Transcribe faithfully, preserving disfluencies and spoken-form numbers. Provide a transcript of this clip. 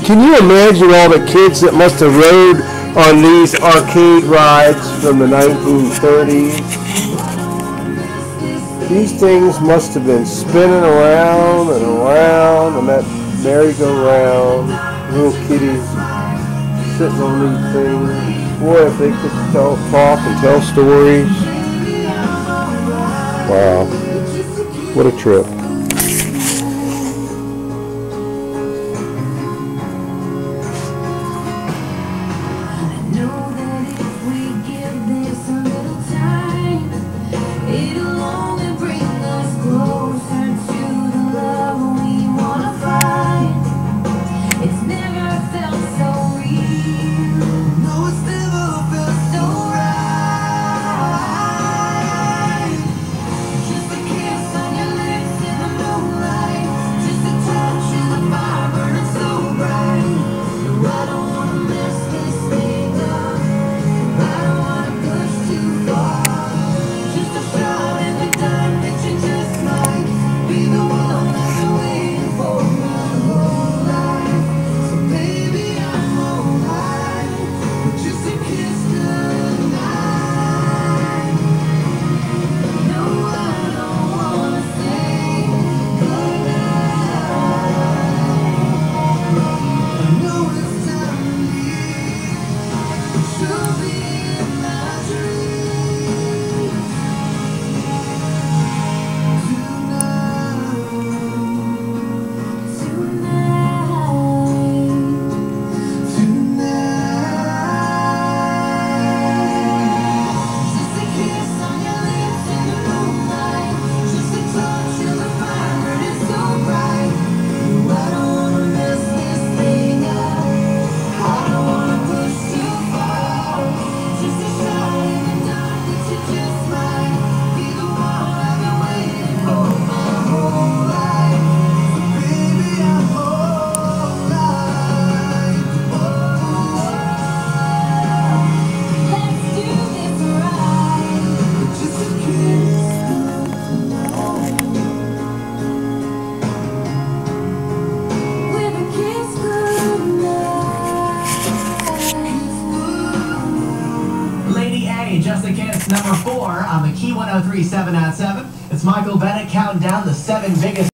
Can you imagine all the kids that must have rode on these arcade rides from the nineteen thirties? These things must have been spinning around and around on that merry-go-round. Little kiddies sitting on these things. Boy, if they could tell, talk and tell stories. Wow. What a trip. Just a Kiss, number four on the Key one oh three seven at seven. It's Michael Bennett counting down the seven biggest